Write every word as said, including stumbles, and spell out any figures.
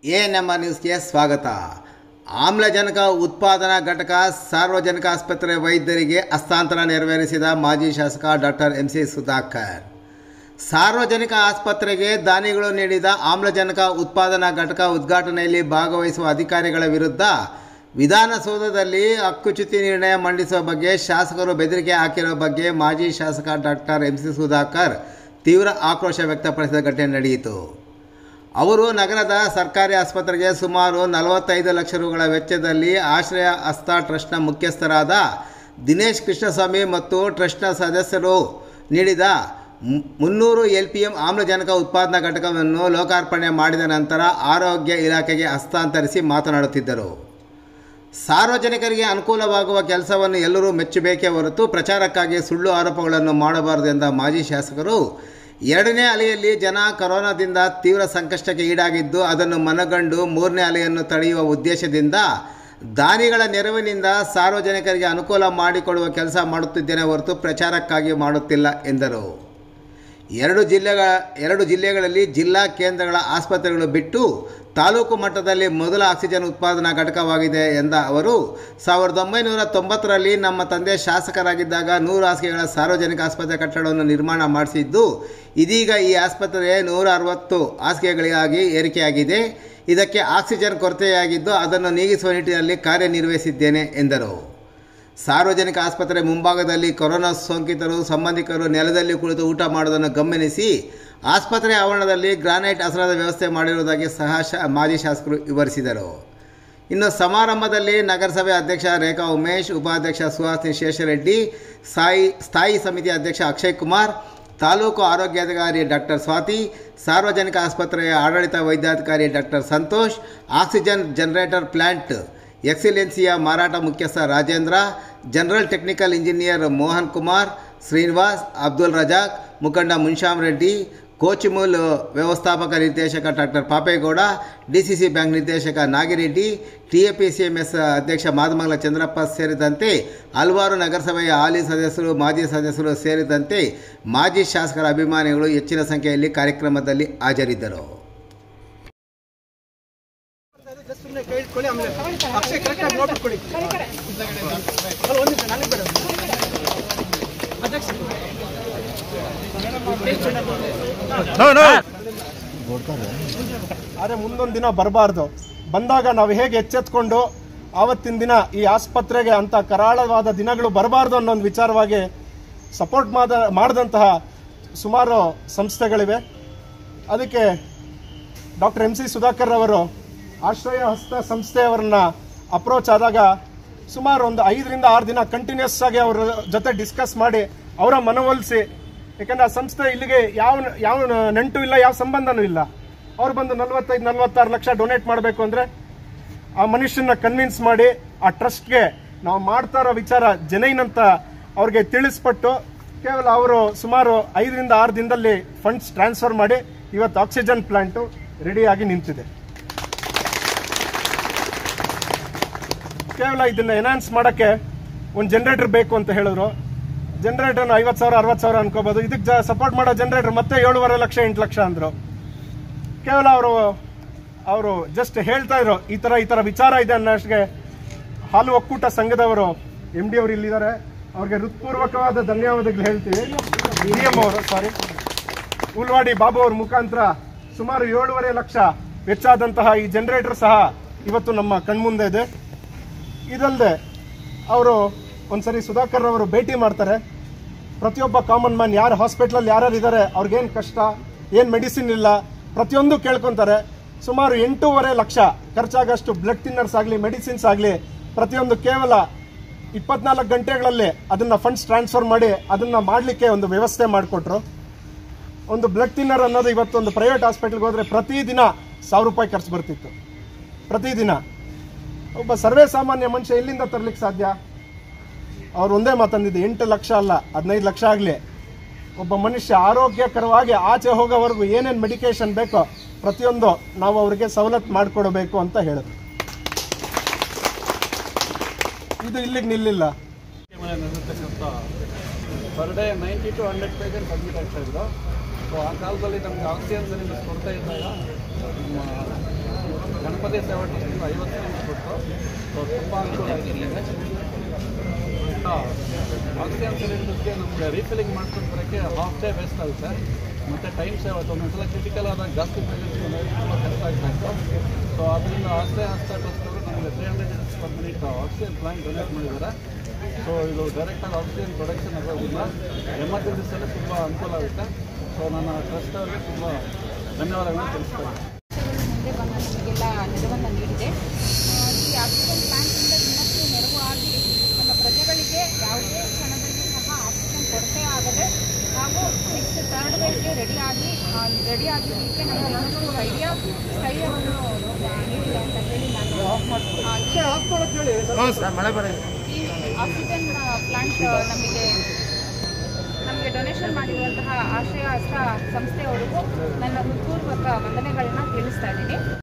ANMR ನ್ಯೂಸ್ಗೆ ಸ್ವಾಗತ. ಆಮ್ಲಜನಕ ಉತ್ಪಾದನಾ ಘಟಕ ಸಾರ್ವಜನಿಕ ಆಸ್ಪತ್ರೆ ವೈದ್ಯರಿಗೆ ಹಸ್ತಾಂತರ ನೆರವೇರಿಸಿದ ಮಾಜಿ ಶಾಸಕ ಡಾಕ್ಟರ್ ಎಂ ಸಿ ಸುಧಾಕರ್. ಸಾರ್ವಜನಿಕ ಆಸ್ಪತ್ರೆಗೆ ದಾನಿಗಳು ನೀಡಿದ ಆಮ್ಲಜನಕ ಉತ್ಪಾದನಾ ಘಟಕ ಉದ್ಘಾಟನೆಯಲ್ಲಿ ಭಾಗವಹಿಸುವ ಅಧಿಕಾರಿಗಳ ವಿರುದ್ಧ ವಿಧಾನಸೌಧದಲ್ಲಿ ಹಕ್ಕುಚ್ಯುತಿ ನಿರ್ಣಯ ಮಂಡಿಸುವ ಬಗ್ಗೆ ಶಾಸಕರು ಬೆದರಿಕೆ ಹಾಕಿರುವ ಬಗ್ಗೆ ಮಾಜಿ ಶಾಸಕ ಡಾಕ್ಟರ್ ಎಂ ಸಿ ಸುಧಾಕರ್ ತೀವ್ರ ಆಕ್ರೋಶ ವ್ಯಕ್ತಪಡಿಸಿದ ಘಟನೆ ನಡೆಯಿತು. ಅವರು ನಗರದ ಸರ್ಕಾರಿ ಆಸ್ಪತ್ರೆಗೆ ಸುಮಾರು ನಲವತ್ತೈದು ಲಕ್ಷ ರುಗಳ ವೆಚ್ಚದಲ್ಲಿ ಆಶ್ರಯ ಹಸ್ತ ಟ್ರಸ್ಟ್ನ ಮುಖ್ಯಸ್ಥರಾದ ದಿನೇಶ್ ಕೃಷ್ಣಸ್ವಾಮಿ ಮತ್ತು ಟ್ರಸ್ಟ್ನ ಸದಸ್ಯರು ನೀಡಿದ ಮುನ್ನೂರು ಎಲ್ ಪಿ ಎಂ ಆಮ್ಲಜನಕ ಉತ್ಪಾದನಾ ಘಟಕವನ್ನು ಲೋಕಾರ್ಪಣೆ ಮಾಡಿದ ನಂತರ ಆರೋಗ್ಯ ಇಲಾಖೆಗೆ ಹಸ್ತಾಂತರಿಸಿ ಮಾತನಾಡುತ್ತಿದ್ದರು. ಸಾರ್ವಜನಿಕರಿಗೆ ಅನುಕೂಲವಾಗುವ ಕೆಲಸವನ್ನು ಎಲ್ಲರೂ ಮೆಚ್ಚಬೇಕೇ ಹೊರತು ಪ್ರಚಾರಕ್ಕಾಗಿ ಸುಳ್ಳು ಆರೋಪಗಳನ್ನು ಮಾಡಬಾರದು ಎಂದ ಮಾಜಿ ಶಾಸಕರು, ಎರಡನೇ ಅಲೆಯಲ್ಲಿ ಜನ ಕೊರೋನಾದಿಂದ ತೀವ್ರ ಸಂಕಷ್ಟಕ್ಕೆ ಈಡಾಗಿದ್ದು ಅದನ್ನು ಮನಗಂಡು ಮೂರನೇ ಅಲೆಯನ್ನು ತಡೆಯುವ ಉದ್ದೇಶದಿಂದ ದಾನಿಗಳ ನೆರವಿನಿಂದ ಸಾರ್ವಜನಿಕರಿಗೆ ಅನುಕೂಲ ಮಾಡಿಕೊಡುವ ಕೆಲಸ ಮಾಡುತ್ತಿದ್ದೇನೆ ಹೊರತು ಪ್ರಚಾರಕ್ಕಾಗಿ ಮಾಡುತ್ತಿಲ್ಲ ಎಂದರು. ಎರಡು ಜಿಲ್ಲೆಗಳ ಎರಡು ಜಿಲ್ಲೆಗಳಲ್ಲಿ ಜಿಲ್ಲಾ ಕೇಂದ್ರಗಳ ಆಸ್ಪತ್ರೆಗಳು ಬಿಟ್ಟು ತಾಲೂಕು ಮಟ್ಟದಲ್ಲಿ ಮೊದಲ ಆಕ್ಸಿಜನ್ ಉತ್ಪಾದನಾ ಘಟಕವಾಗಿದೆ ಎಂದ ಅವರು, ಸಾವಿರದ ಒಂಬೈನೂರ ತೊಂಬತ್ತರಲ್ಲಿ ನಮ್ಮ ತಂದೆ ಶಾಸಕರಾಗಿದ್ದಾಗ ನೂರು ಹಾಸಿಗೆಗಳ ಸಾರ್ವಜನಿಕ ಆಸ್ಪತ್ರೆ ಕಟ್ಟಡವನ್ನು ನಿರ್ಮಾಣ ಮಾಡಿಸಿದ್ದು, ಇದೀಗ ಈ ಆಸ್ಪತ್ರೆ ನೂರ ಅರವತ್ತು ಹಾಸಿಗೆಗಳಿಗಾಗಿ ಏರಿಕೆಯಾಗಿದೆ. ಇದಕ್ಕೆ ಆಕ್ಸಿಜನ್ ಕೊರತೆಯಾಗಿದ್ದು ಅದನ್ನು ನೀಗಿಸುವ ನಿಟ್ಟಿನಲ್ಲಿ ಕಾರ್ಯನಿರ್ವಹಿಸಿದ್ದೇನೆ ಎಂದರು. ಸಾರ್ವಜನಿಕ ಆಸ್ಪತ್ರೆ ಮುಂಭಾಗದಲ್ಲಿ ಕೊರೋನಾ ಸೋಂಕಿತರು ಸಂಬಂಧಿಕರು ನೆಲದಲ್ಲಿ ಕುಳಿತು ಊಟ ಮಾಡುವುದನ್ನು ಗಮನಿಸಿ ಆಸ್ಪತ್ರೆ ಆವರಣದಲ್ಲಿ ಗ್ರಾನೈಟ್ ಹಸರದ ವ್ಯವಸ್ಥೆ ಮಾಡಿರುವುದಾಗಿ ಸಹ ಶಾ ಮಾಜಿ ಶಾಸಕರು ವಿವರಿಸಿದರು. ಇನ್ನು ಸಮಾರಂಭದಲ್ಲಿ ನಗರಸಭೆ ಅಧ್ಯಕ್ಷ ರೇಖಾ ಉಮೇಶ್, ಉಪಾಧ್ಯಕ್ಷ ಸುಹಾಸಿನಿ ಶೇಷರೆಡ್ಡಿ, ಸ್ಥಾಯಿ ಸ್ಥಾಯಿ ಸಮಿತಿ ಅಧ್ಯಕ್ಷ ಅಕ್ಷಯ್ ಕುಮಾರ್, ತಾಲೂಕು ಆರೋಗ್ಯಾಧಿಕಾರಿ ಡಾಕ್ಟರ್ ಸ್ವಾತಿ, ಸಾರ್ವಜನಿಕ ಆಸ್ಪತ್ರೆಯ ಆಡಳಿತ ವೈದ್ಯಾಧಿಕಾರಿ doctor Santosh, oxygen generator plant ಎಕ್ಸಿಲೆನ್ಸಿಯ ಮಾರಾಟ ಮುಖ್ಯಸ್ಥ Rajendra, general technical engineer Mohan Kumar, Srinivas, Abdul Razak, ಮುಖಂಡ ಮುನ್ಶಾಮ್ ರೆಡ್ಡಿ, ಕೋಚಿಮೂಲ್ ವ್ಯವಸ್ಥಾಪಕ ನಿರ್ದೇಶಕ doctor Papegowda, D C C bank ನಿರ್ದೇಶಕ Nagireddy, T A P C M S ಅಧ್ಯಕ್ಷ ಮಾದಮಂಗಲ ಚಂದ್ರಪ್ಪ ಸೇರಿದಂತೆ ಹಲವಾರು ನಗರಸಭೆಯ ಹಾಲಿ ಸದಸ್ಯರು, ಮಾಜಿ ಸದಸ್ಯರು ಸೇರಿದಂತೆ ಮಾಜಿ ಶಾಸಕರ ಅಭಿಮಾನಿಗಳು ಹೆಚ್ಚಿನ ಸಂಖ್ಯೆಯಲ್ಲಿ ಕಾರ್ಯಕ್ರಮದಲ್ಲಿ ಹಾಜರಿದ್ದರು. ಆದರೆ ಮುಂದೊಂದು ದಿನ ಬರಬಾರ್ದು. ಬಂದಾಗ ನಾವು ಹೇಗೆ ಎಚ್ಚೆತ್ಕೊಂಡು ಆವತ್ತಿನ ದಿನ ಈ ಆಸ್ಪತ್ರೆಗೆ ಅಂತ ಕರಾಳವಾದ ದಿನಗಳು ಬರಬಾರ್ದು ಅನ್ನೋ ಒಂದು ವಿಚಾರವಾಗಿ ಸಪೋರ್ಟ್ ಮಾಡ ಮಾಡಿದಂತಹ ಸುಮಾರು ಸಂಸ್ಥೆಗಳಿವೆ. ಅದಕ್ಕೆ ಡಾಕ್ಟರ್ ಎಂ ಸಿ ಸುಧಾಕರ್ ಅವರು ಆಶ್ರಯ ಹಸ್ತ ಸಂಸ್ಥೆಯವರನ್ನ ಅಪ್ರೋಚ್ ಆದಾಗ ಸುಮಾರು ಒಂದು ಐದರಿಂದ ಆರು ದಿನ ಕಂಟಿನ್ಯೂಸ್ ಆಗಿ ಅವರ ಜೊತೆ ಡಿಸ್ಕಸ್ ಮಾಡಿ ಅವರ ಮನವೊಲಿಸಿ, ಯಾಕಂದ್ರೆ ಆ ಸಂಸ್ಥೆ ಇಲ್ಲಿಗೆ ಯಾವ ಯಾವ ನಂಟು ಇಲ್ಲ, ಯಾವ ಸಂಬಂಧನೂ ಇಲ್ಲ. ಅವ್ರು ಬಂದು ನಲ್ವತ್ತೈದು ನಲ್ವತ್ತಾರು ಲಕ್ಷ ಡೊನೇಟ್ ಮಾಡಬೇಕು ಅಂದರೆ ಆ ಮನುಷ್ಯನ ಕನ್ವಿನ್ಸ್ ಮಾಡಿ ಆ ಟ್ರಸ್ಟ್ಗೆ ನಾವು ಮಾಡ್ತಾ ಇರೋ ವಿಚಾರ ಜೆನೈನ್ ಅಂತ ಅವ್ರಿಗೆ ತಿಳಿಸ್ಪಟ್ಟು ಕೇವಲ ಅವರು ಸುಮಾರು ಐದರಿಂದ ಆರು ದಿನದಲ್ಲಿ ಫಂಡ್ಸ್ ಟ್ರಾನ್ಸ್ಫರ್ ಮಾಡಿ ಇವತ್ತು ಆಕ್ಸಿಜನ್ ಪ್ಲಾಂಟು ರೆಡಿಯಾಗಿ ನಿಂತಿದೆ. ಕೇವಲ ಇದನ್ನ ಎನ್ಹಾನ್ಸ್ ಮಾಡೋಕ್ಕೆ ಒಂದು ಜನರೇಟರ್ ಬೇಕು ಅಂತ ಹೇಳಿದ್ರು. ಜನರೇಟರ್ನ ಐವತ್ತು ಸಾವಿರ ಅರವತ್ತು ಸಾವಿರ ಅನ್ಕೋಬಹುದು. ಇದಕ್ಕೆ ಸಪೋರ್ಟ್ ಮಾಡೋ ಜನರೇಟರ್ ಮತ್ತೆ ಏಳುವರೆ ಲಕ್ಷ ಎಂಟು ಲಕ್ಷ ಅಂದರು. ಕೇವಲ ಅವರು ಅವರು ಜಸ್ಟ್ ಹೇಳ್ತಾ ಇದ್ರು ಈ ಥರ ಈ ಥರ ವಿಚಾರ ಇದೆ ಅನ್ನೋಷ್ಟಿಗೆ ಹಾಲು ಒಕ್ಕೂಟ ಸಂಘದವರು ಎಂ ಡಿ ಅವರು ಇಲ್ಲಿದ್ದಾರೆ, ಅವ್ರಿಗೆ ಹೃತ್ಪೂರ್ವಕವಾದ ಧನ್ಯವಾದಗಳು ಹೇಳ್ತೀವಿ. ಡಿ ಎಂ ಅವರು ಸಾರಿ ಉಲ್ವಾಡಿ ಬಾಬು ಅವ್ರ ಮುಖಾಂತರ ಸುಮಾರು ಏಳುವರೆ ಲಕ್ಷ ವೆಚ್ಚ ಆದಂತಹ ಈ ಜನರೇಟರ್ ಸಹ ಇವತ್ತು ನಮ್ಮ ಕಣ್ಮುಂದೆ ಇದೆ. ಇದಲ್ಲದೆ ಅವರು ಒಂದ್ಸರಿ ಸುಧಾಕರ್ ಅವರು ಭೇಟಿ ಮಾಡ್ತಾರೆ. ಪ್ರತಿಯೊಬ್ಬ ಕಾಮನ್ ಮ್ಯಾನ್ ಯಾರು ಹಾಸ್ಪಿಟ್ಲಲ್ಲಿ ಯಾರ್ಯಾರು ಇದ್ದಾರೆ, ಅವ್ರಿಗೇನು ಕಷ್ಟ, ಏನು ಮೆಡಿಸಿನ್ ಇಲ್ಲ, ಪ್ರತಿಯೊಂದು ಕೇಳ್ಕೊತಾರೆ. ಸುಮಾರು ಎಂಟೂವರೆ ಲಕ್ಷ ಖರ್ಚಾಗಷ್ಟು ಬ್ಲಡ್ ಥಿನ್ನರ್ಸ್ ಆಗಲಿ ಮೆಡಿಸಿನ್ಸ್ ಆಗಲಿ ಪ್ರತಿಯೊಂದು ಕೇವಲ ಇಪ್ಪತ್ನಾಲ್ಕು ಗಂಟೆಗಳಲ್ಲಿ ಅದನ್ನು ಫಂಡ್ಸ್ ಟ್ರಾನ್ಸ್ಫರ್ ಮಾಡಿ ಅದನ್ನು ಮಾಡಲಿಕ್ಕೆ ಒಂದು ವ್ಯವಸ್ಥೆ ಮಾಡಿಕೊಟ್ರು. ಒಂದು ಬ್ಲಡ್ ಥಿನ್ನರ್ ಅನ್ನೋದು ಇವತ್ತೊಂದು ಪ್ರೈವೇಟ್ ಹಾಸ್ಪಿಟ್ಲ್ಗೆ ಹೋದರೆ ಪ್ರತಿದಿನ ಸಾವಿರ ರೂಪಾಯಿ ಖರ್ಚು ಬರ್ತಿತ್ತು. ಪ್ರತಿದಿನ ಒಬ್ಬ ಸರ್ವೇ ಸಾಮಾನ್ಯ ಮನುಷ್ಯ ಎಲ್ಲಿಂದ ತರಲಿಕ್ಕೆ ಸಾಧ್ಯ? ಅವ್ರು ಒಂದೇ ಮಾತಂದಿದ್ದು, ಎಂಟು ಲಕ್ಷ ಅಲ್ಲ ಹದಿನೈದು ಲಕ್ಷ ಆಗಲಿ ಒಬ್ಬ ಮನುಷ್ಯ ಆರೋಗ್ಯಕರವಾಗಿ ಆಚೆ ಹೋಗೋವರೆಗೂ ಏನೇನು ಮೆಡಿಕೇಶನ್ ಬೇಕೋ ಪ್ರತಿಯೊಂದು ನಾವು ಅವರಿಗೆ ಸವಲತ್ತು ಮಾಡಿಕೊಡಬೇಕು ಅಂತ ಹೇಳಿದ್ರು. ಇದು ಇಲ್ಲಿಗೆ ನಿಲ್ಲಿಲ್ಲ. Per day ninety to hundred patient admit ಆಗ್ತಾ ಇದ್ರು. ಸೊ ಆ ಕಾಲದಲ್ಲಿ ನಮಗೆ ಆಕ್ಸಿಜನ್ ಸಿಲಿಂಡರ್ಸ್ ಕೊಡ್ತಾ ಇದ್ದಾಗ ನಮ್ಮ ಗಣಪತಿ ಸೇವಾ ಟ್ರಸ್ಟಿಂದ ಐವತ್ತು ಸಿಲಿಂಡರ್ ಕೊಟ್ಟು ಸೊ ತುಂಬ ಅನುಕೂಲ ಆಗಿರಲಿದೆ. ಆಕ್ಸಿಜನ್ ಸಿಲಿಂಡರ್ಸ್ಗೆ ನಮಗೆ ರೀಫಿಲಿಂಗ್ ಮಾಡ್ಕೊಂಡು ಬರೋಕ್ಕೆ ಹಾಫ್ ಡೇ ವೇಸ್ಟ್ ಆಗುತ್ತೆ ಮತ್ತು ಟೈಮ್ ಸೇವ್ ಆಗುತ್ತೆ. ಒಂದೊಂದ್ಸಲ ಕ್ರಿಟಿಕಲ್ ಆದಾಗ ಜಾಸ್ತಿ ಪೇಷಂಟ್ಸ್ ತುಂಬ ಕಷ್ಟ ಆಗ್ತಾಯಿತ್ತು. ಸೊ ಅದರಿಂದ ಆಶ್ರಯ ಹಸ್ತ ಟ್ರಸ್ಟ್ ಅವರು ನಮಗೆ three hundred units per minute oxygen plant donate ಮಾಡಿದ್ದಾರೆ. ಸೊ ಇದು ಡೈರೆಕ್ಟಾಗಿ ಆಕ್ಸಿಜನ್ ಪ್ರೊಡಕ್ಷನ್ ಆಗೋದಿಲ್ಲ, ಎಮರ್ಜೆನ್ಸಿಯಲ್ಲಿ ತುಂಬ ಅನುಕೂಲ ಆಗುತ್ತೆ. ಸೊ ನನ್ನ ಟ್ರಸ್ಟ್ ಅವರಿಗೆ ತುಂಬ ಧನ್ಯವಾದಗಳನ್ನು ತಿಳಿಸ್ತಾರೆ. ಮುಂದೆ ಬಂದು ನಮಗೆಲ್ಲ ನೆರವನ್ನು ನೀಡಿದೆ. ಈ ಆಕ್ಸಿಜನ್ ಪ್ಲಾಂಟಿಂದ ಇನ್ನಷ್ಟು ನೆರವು ಆಗಿ ನಮ್ಮ ಪ್ರಜೆಗಳಿಗೆ ಯಾವುದೇ ಕ್ಷಣದಲ್ಲೂ ಸಹ ಆಕ್ಸಿಜನ್ ಕೊರತೆ ಆಗದೆ ಹಾಗೂ ನೆಕ್ಸ್ಟ್ ಥರ್ಡ್ ವೇವ್ಗೆ ರೆಡಿಯಾಗಿ ರೆಡಿ ಆಗಿರಲಿಕ್ಕೆ ನಮಗೆ ಇನ್ನಷ್ಟು ಸ್ಥೈರ್ಯ ಸ್ಥೈರ್ಯವನ್ನು ನೀಡಿದೆ ಅಂತ ಹೇಳಿ ನಾನು ಈ ಆಕ್ಸಿಜನ್ ಪ್ಲಾಂಟ್ ನಮಗೆ ನಮಗೆ ಡೊನೇಷನ್ ಮಾಡಿರುವಂತಹ ಆಶ್ರಯ ಹಸ್ತ ಸಂಸ್ಥೆಯವರಿಗೂ ನನ್ನ ಹೃತ್ಪೂರ್ವಕ ವಂದನೆಗಳನ್ನ ತಿಳಿಸ್ತಾ ಇದ್ದೀನಿ.